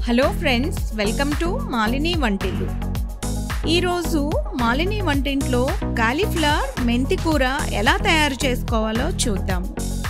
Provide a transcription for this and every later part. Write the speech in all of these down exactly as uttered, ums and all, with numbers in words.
Hello friends, welcome to Malini వంటిల్లు. ఈరోజు మాలిని వంటింట్లో కాలీఫ్లవర్ మెంతి కూర ఎలా తయారు చేసుకోవాలో చూద్దాం.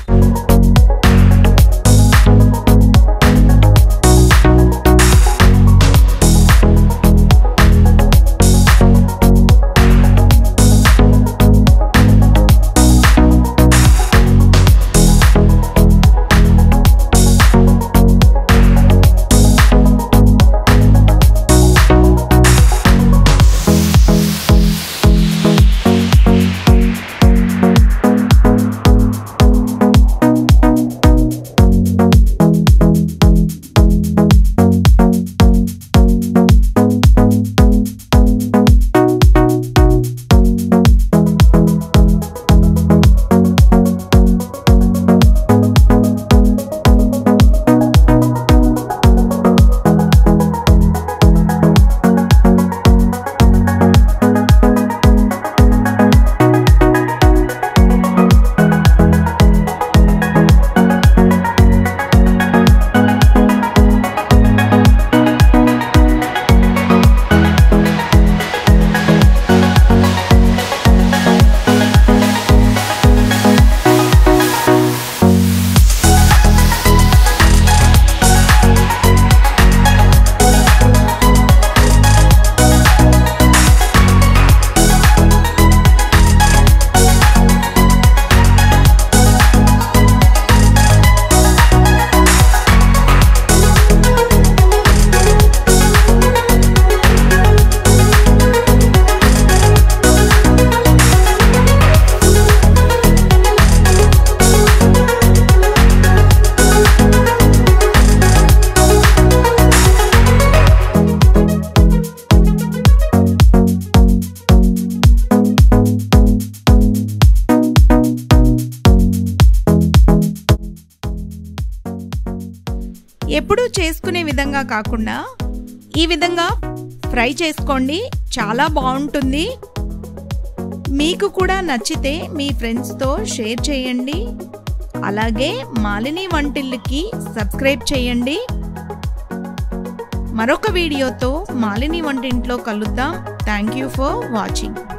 ఎప్పుడూ చేసుకునే విధంగా కాకుండా ఈ విధంగా ఫ్రై చేసుకోండి, చాలా బాగుంటుంది. మీకు కూడా నచ్చితే మీ ఫ్రెండ్స్తో షేర్ చేయండి. అలాగే మాలిని వంటిల్లుకి సబ్స్క్రైబ్ చేయండి. మరొక వీడియోతో మాలిని వంటింట్లో కలుద్దాం. Thank you for watching.